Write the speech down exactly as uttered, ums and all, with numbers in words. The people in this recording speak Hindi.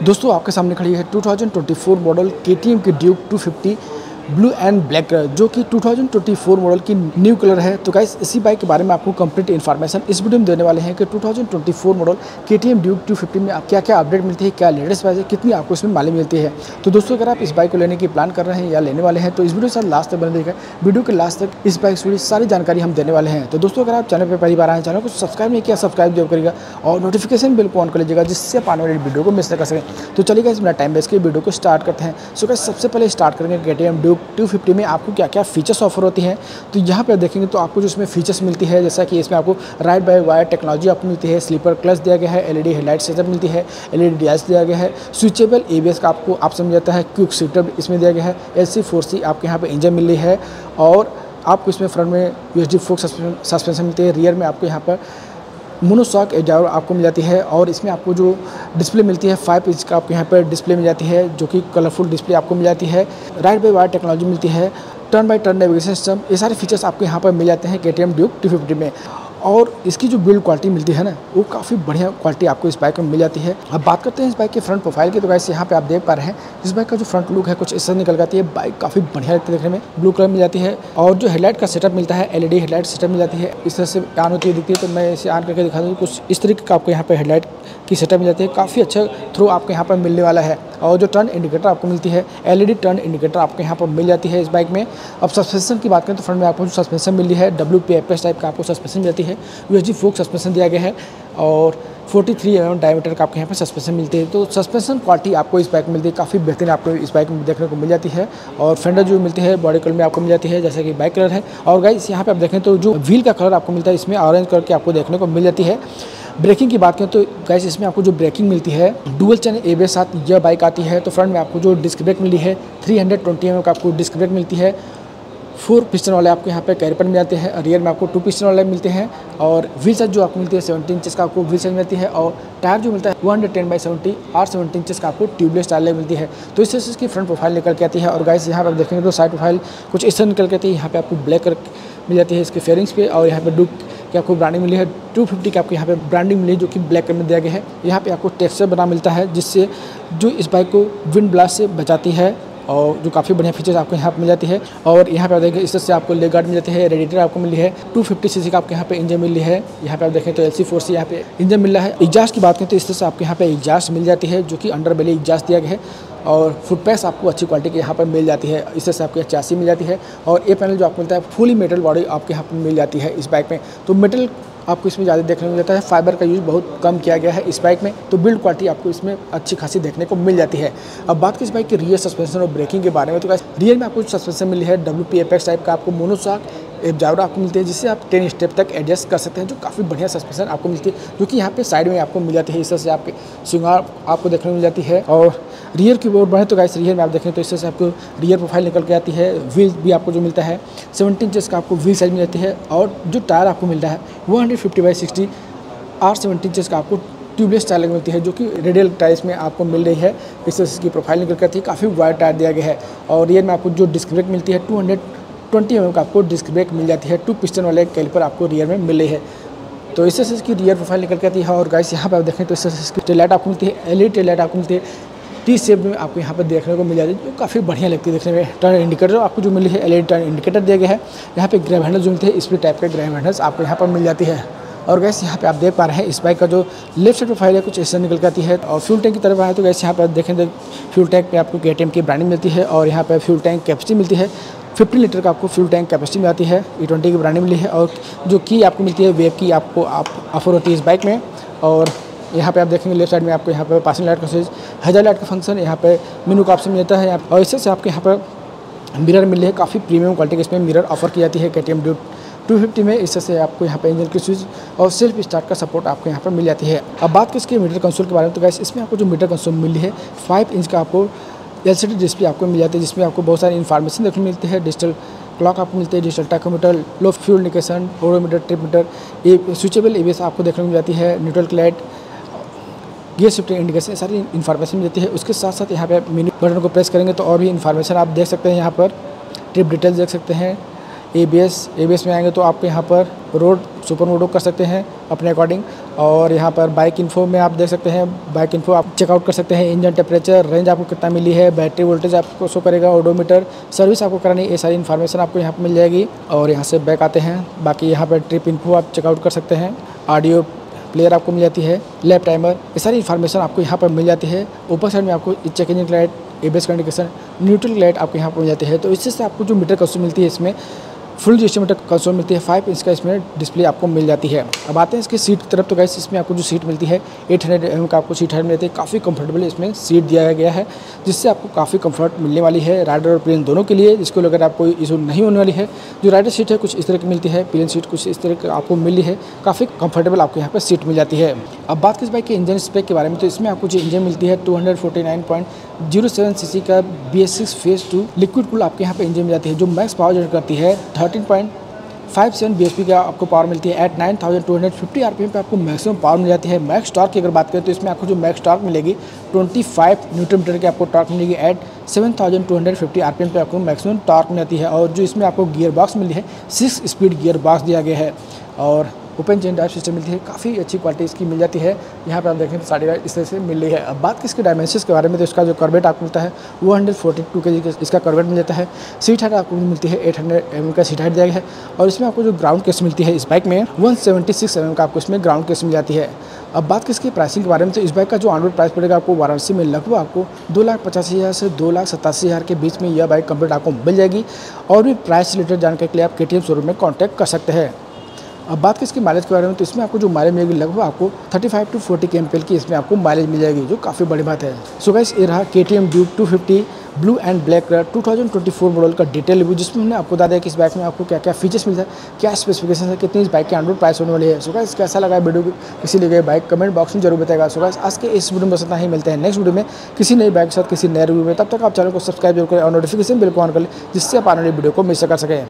दोस्तों आपके सामने खड़ी है two thousand twenty four model K T M की Duke two fifty blue and black colour, जो कि two thousand twenty four model की न्यू कलर है। तो गाइस इसी बाइक के बारे में आपको कंप्लीट इन्फॉर्मेशन इस वीडियो में देने वाले हैं कि two thousand twenty four model K T M Duke two fifty में आप क्या क्या अपडेट मिलती है, क्या लेटेस्ट प्राइस है, कितनी आपको इसमें मालूम मिलती है। तो दोस्तों अगर आप इस बाइक को लेने की प्लान कर रहे हैं या लेने वाले हैं तो इस वीडियो के साथ लास्ट तक बने रहिएगा। वीडियो के लास्ट तक इस बाइक से सारी जानकारी हम देने वाले हैं। तो दोस्तों अगर आप चैनल पर पहली बार आए, चैनल को सब्सक्राइब नहीं किया, सब्सक्राइब जरूर करिएगा और नोटिफिकेशन बिल को ऑन कर लीजिएगा, जिससे आप आने वाली वीडियो को मिस न कर सकें। तो चलिए गाइस मेरा टाइम वेस्ट के वीडियो को स्टार्ट करते हैं। सो गाइस सबसे पहले स्टार्ट करेंगे K T M Duke two fifty में आपको क्या क्या फीचर्स ऑफर होती हैं। तो यहाँ पर देखेंगे तो आपको जो इसमें फीचर्स मिलती है, जैसा कि इसमें आपको राइड बाय वायर टेक्नोलॉजी आपको मिलती है, स्लीपर क्लच दिया गया है, एलईडी हेडलाइट सेटअप मिलती है, एलईडी डिवाइस दिया गया है, स्विचेबल एबीएस का आपको ऑप्शन मिल जाता है, क्विक सेटअप इसमें दिया गया है, एल सी फोर सी आपके यहाँ पे इंजन मिल रही है और आपको इसमें फ्रंट में यूएसडी फोक सस्पेंशन मिलती है, रियर में आपको यहाँ पर मोनोशॉक एडार आपको मिल जाती है और इसमें आपको जो डिस्प्ले मिलती है फाइव इंच का आपको यहाँ पर डिस्प्ले मिल जाती है, जो कि कलरफुल डिस्प्ले आपको मिल जाती है, राइड बाय वायर टेक्नोलॉजी मिलती है, turn by turn navigation system, ये सारे फीचर्स आपको यहाँ पर मिल जाते हैं K T M Duke two fifty में। और इसकी जो बिल्ड क्वालिटी मिलती है ना, वो काफ़ी बढ़िया क्वालिटी आपको इस बाइक में मिल जाती है। अब बात करते हैं इस बाइक के फ्रंट प्रोफाइल की। तो गाइस यहाँ पे आप देख पा रहे हैं इस बाइक का जो फ्रंट लुक है कुछ इससे निकल जाती है। बाइक काफ़ी बढ़िया लगती है देखने में, ब्लू कलर मिल जाती है और जो हेडलाइट का सेटअप मिलता है, एलईडी हेडलाइट सेटअप मिल जाती है, इस तरह से ऑन होती है दिखती है। तो मैं इसे ऑन करके दिखा दूँ, कुछ इस तरीके का आपको यहाँ पर हेडलाइट की सेटअप मिल जाती है, काफ़ी अच्छा थ्रू आपको यहाँ पर मिलने वाला है। और जो टर्न इंडिकेटर आपको मिलती है, एलईडी टर्न इंडिकेटर आपको यहाँ पर मिल जाती है इस बाइक में। अब सस्पेंशन की बात करें तो फ्रंट में आपको जो सस्पेंशन मिली है W P F S type का आपको सस्पेंशन मिल जाती है, यूएसडी फोक सस्पेंशन दिया गया है और तैंतालीस एम एम डायमीटर का आपको यहाँ पर सस्पेंशन मिलती है। तो सस्पेंशन क्वालिटी आपको इस बाइक में मिलती है, काफ़ी बेहतरीन आपको इस बाइक में देखने को मिल जाती है। और फेंडर जो मिलती है बॉडी कलर में आपको मिल जाती है, जैसा कि बाइक कलर है। और गाइस यहाँ पे आप देखें तो जो व्हील का कलर आपको मिलता है इसमें ऑरेंज कलर की आपको देखने को मिल जाती है। ब्रेकिंग की बात करें तो गाइस इसमें आपको जो ब्रेकिंग मिलती है, डुअल चैनल एबीएस साथ यह बाइक आती है। तो फ्रंट में आपको जो डिस्क ब्रेक मिली है three hundred twenty M M का आपको डिस्क ब्रेक मिलती है, फोर पिस्टन वाले आपको यहाँ पे कैरिपर मिल जाते हैं, रियर में आपको टू पिस्टन वाले मिलते हैं और व्हील साइज जो आपको मिलती है सेवेंटी इंचेस का आपको व्हील साइज मिलती है और टायर जो मिलता है one hundred ten by seventy और सेवेंटी इंचेस का आपको ट्यूबलेस टायर मिलती है। तो इस तरह से इसकी फ्रंट प्रोफाइल निकल के आती है। और गाइस यहाँ पर आप देखेंगे तो साइड प्रोफाइल कुछ इस तरह निकल के आती है। यहाँ पे आपको ब्लैक कलर मिल जाती है इसके फेयरिंग्स पे और यहाँ पे डुक की आपको ब्रांडिंग मिली है, टू फिफ्टी की आपको यहाँ पे ब्रांडिंग मिली है जो कि ब्लैक कलर में दिया गया है। यहाँ पे आपको टेक्सचर बना मिलता है जिससे जो इस बाइक को विंड ब्लास्ट से बचाती है और जो काफ़ी बढ़िया फीचर्स आपको यहाँ पे मिल जाती है। और यहाँ पे आप देखें इस तरह से आपको लेग गार्ड मिल जाती है, रेडिएटर आपको मिली है, टू फिफ्टी सीसी का आपको यहाँ पे इंजन मिल रही है। यहाँ पे आप देखें तो एल सी फोर सी यहाँ पे इंजन मिल रहा है। एग्जास्ट की बात करें तो इस तरह से आपको यहाँ पे एग्जास्ट मिल जाती है, जो कि अंडर बेली एग्जास्ट दिया गया है और फुट पैस आपको अच्छी क्वालिटी की यहाँ पर मिल जाती है। इस तरह से आपको चासी मिल जाती है और ए पैनल जो आपको मिलता है फुली मेटल बॉडी आपके यहाँ पर मिल जाती है इस बाइक में। तो मेटल आपको इसमें ज़्यादा देखने को मिलता है, फाइबर का यूज़ बहुत कम किया गया है इस बाइक में। तो बिल्ड क्वालिटी आपको इसमें अच्छी खासी देखने को मिल जाती है। अब बात की इस बाइक की रियर सस्पेंशन और ब्रेकिंग के बारे में। तो गाइस रियर में आपको सस्पेंशन मिली है W P F X type का आपको मोनोशॉक एडार आपको मिलती है, जिससे आप टेन स्टेप तक एडजस्ट कर सकते हैं, जो काफ़ी बढ़िया सस्पेंशन आपको मिलती है, जो कि यहाँ पे साइड में आपको मिल जाती है। इस तरह से आपके सिंगार आपको देखने को मिल जाती है। और रियर की ओर बढ़े तो गाइस रियर में आप देखें तो इस तरह से आपको रियर प्रोफाइल निकल के आती है। व्हील भी आपको जो मिलता है सेवेंटी इंचेस का आपको व्हील साइज मिल जाती है और जो टायर आपको मिलता है one hundred fifty by sixty R seventy inches का आपको ट्यूबलेस टायर मिलती है, जो कि रेडियल टायर्स में आपको मिल रही है। इस तरह से इसकी प्रोफाइल निकल कर आती है, काफ़ी वाइड टायर दिया गया है। और रियर में आपको जो डिस्क ब्रेक मिलती है two hundred twenty M M का आपको डिस्क ब्रेक मिल जाती है, टू पिस्टन वाले कैलिपर आपको रियर में मिल रही है। तो इस तरह से इसकी रियर प्रोफाइल निकल के आती है। और गाइस यहाँ पर आप देखें तो इस तरह से इसकी टेल लाइट आपको मिलती है, एलईडी टेल लाइट आपको मिलती है, टी शेप में आपको यहाँ पर देखने को मिल जाती है, जो काफ़ी बढ़िया लगती है देखने में। टर्न इंडिकेटर आपको जो मिली है एलईडी टर्न इंडिकेटर दिया गया है। यहाँ पे ग्रैब हैंडल जो मिलते हैं स्प्लिट टाइप के ग्रैब हैंडल्स आपको यहाँ पर मिल जाती है। और गैस यहाँ पे आप देख पा रहे हैं इस बाइक का जो लेफ्ट साइड प्रोफाइल है कुछ ऐसा निकल के आती है। और फ्यूल टैंक की तरफ आए तो गैस यहाँ पर देखें तो फ्यूल टैंक पे आपको के टी एम की ब्रांडिंग मिलती है और यहाँ पर फ्यूल टैंक कैपेसिटी मिलती है, फिफ्टी लीटर का आपको फ्यूल टैंक कैपेसिटी में आती है। ई ट्वेंटी की ब्रांडिंग मिली है और जो की आपको मिलती है वेब की आपको आप ऑफर होती है इस बाइक में। और यहाँ पे आप देखेंगे लेफ्ट साइड में आपको यहाँ पर पासिंग लाइट का स्विच, हेडर लाइट का फंक्शन, यहाँ पे मेनू का ऑप्शन मिलता है। और इससे से आपको यहाँ पर मिरर मिल रही है, काफ़ी प्रीमियम क्वालिटी की इसमें मिरर ऑफर की जाती है K T M Duke two fifty में। इससे से आपको यहाँ पे इंजन की स्विच और सेल्फ स्टार्ट का सपोर्ट आपको यहाँ पर मिल जाती है। अब बात करें इसके मीटर कंसोल के बारे में। तो गाइस इसमें आपको जो मीटर कंसोल मिली है फाइव इंच का आपको एलसीडी डिस्प्ले आपको मिल जाती है, जिसमें आपको बहुत सारी इन्फॉर्मेशन देखने को मिलती है। डिजिटल क्लॉक आपको मिलती है, digital tachometer, low fuel indication, odometer, trip meter, ये स्विचेबल एबीएस आपको देखने को मिल जाती है, neutral light, gear shifting indication, सारी इन्फॉर्मेशन मिलती है। उसके साथ साथ यहाँ पे मेनू बटन को प्रेस करेंगे तो और भी इन्फॉर्मेशन आप देख सकते हैं। यहाँ पर ट्रिप डिटेल्स देख सकते हैं, एबीएस एबीएस में आएंगे तो आपको यहाँ पर रोड सुपर मोडो कर सकते हैं अपने अकॉर्डिंग। और यहाँ पर बाइक इन्फो में आप देख सकते हैं, बाइक इन्फो आप चेकआउट कर सकते हैं। इंजन टेम्परेचर, रेंज आपको कितना मिली है, बैटरी वोल्टेज आपको शो करेगा, ओडोमीटर, सर्विस आपको करानी, ये सारी इन्फॉर्मेशन आपको यहाँ पर मिल जाएगी। और यहाँ से बैक आते हैं, बाकी यहाँ पर ट्रिप इन्फो आप चेकआउट कर सकते हैं। ऑडियो प्लेयर आपको मिल जाती है, लैप टाइमर, ये सारी इन्फॉर्मेशन आपको यहाँ पर मिल जाती है। ऊपर साइड में आपको check engine light, ABS indication, neutral light आपको यहाँ पर मिल जाती है। तो इससे से आपको जो मीटर कंसोल मिलती है, इसमें फुल जी मीटर कंसोल मिलती है, फाइव इंच का इसमें डिस्प्ले आपको मिल जाती है। अब आते हैं इसके सीट की तरफ। तो गाइस इसमें आपको जो सीट मिलती है एट हंड्रेड एम का आपको सीट हाइट मिलती है, काफ़ी कंफर्टेबल इसमें सीट दिया गया है, जिससे आपको काफ़ी कंफर्ट मिलने वाली है राइडर और प्लेन दोनों के लिए। जिसको अगर आपको इशू नहीं होने वाली है, जो राइडर सीट है कुछ इस तरह की मिलती है, प्लेन सीट कुछ इस तरह की आपको मिली है, काफ़ी कंफर्टेबल आपको यहाँ पर सीट मिल जाती है। अब बात किस बाइक के इंजन स्पेक के बारे में, तो इसमें आपको जो इंजन मिलती है two forty nine point zero seven CC का B S six phase two liquid cool आपके यहाँ पे इंजन मिल जाती है, जो मैक्स पावर जनरेट करती है thirteen point five seven B H P का आपको पावर मिलती है। At nine thousand two hundred fifty R P M पे आपको मैक्सिमम पावर मिल जाती है। मैक्स टॉर्क की अगर बात करें तो इसमें आपको जो मैक्स टॉर्क मिलेगी ट्वेंटी फाइव न्यूटन मीटर की आपको टॉर्क मिलेगी। At seven thousand two hundred fifty R P M पे आपको मैक्सिमम टॉर्क मिल जाती है। और जो इसमें आपको गियर बॉक्स मिली है, सिक्स स्पीड गियर बॉक्स दिया गया है। और ओपन चेन ड्राइव सिस्टम मिलती है, काफ़ी अच्छी क्वालिटी इसकी मिल जाती है। यहाँ पे आप देखें तो सारी इस तरह से मिल रही है। अब बात की इसके डायमेंशंस के बारे में, तो इसका जो कर्वेट आपको मिलता है वो one forty two K G kerb weight मिल जाता है। सीट हाइट आपको मिलती है एट हंड्रेड एम का सीट हाइट दिया गया है। और इसमें आपको जो ग्राउंड केस मिलती है इस बाइक में वन सेवेंटी सिक्स एम का आपको इसमें ग्राउंड केस मिल जाती है। अब बात की इसकी प्राइसिंग के बारे में, तो इस बाइक का जो ऑन रोड प्राइस पड़ेगा आपको वाराणसी में लगभग आपको दो लाख पचासी हज़ार से दो लाख सतासी हज़ार के बीच में यह बाइक कंप्लीट आपको मिल जाएगी। और भी प्राइस रिलेटेड जानकारी के लिए आप के टी एम शोरूम में कॉन्टैक्ट कर सकते हैं। अब बात की इसके माइलेज के बारे में, तो इसमें आपको जो माइलेज मिलेगी लगभग आपको thirty five to forty K M P L की इसमें आपको माइलेज मिल जाएगी, जो काफ़ी बड़ी बात है। सो गाइस ये रहा K T M Duke two fifty blue and black colour two thousand twenty four model का डिटेल रिव्यू, जिसमें हमने आपको बता दिया कि इस बाइक में आपको क्या क्या फीचर्स मिलता है, क्या स्पेसिफिकेशन है, कितनी इस बाइक की ऑन रोड प्राइस होने वाली है। सो गाइस कैसा लगा वीडियो, किसी लिए बाइक कमेंट बॉक्स में जरूर बताएगा। सो गाइस आज के इस वीडियो में बस इतना ही, मिलते हैं नेक्स्ट वीडियो में किसी नई बाइक के साथ किसी नए रिव्यू में। तब तक आप चैनल को सब्सक्राइब जरूर करें और नोटिफिकेशन बिल को ऑन कर लें, जिससे आप आने वाली वीडियो को मिस कर सकें।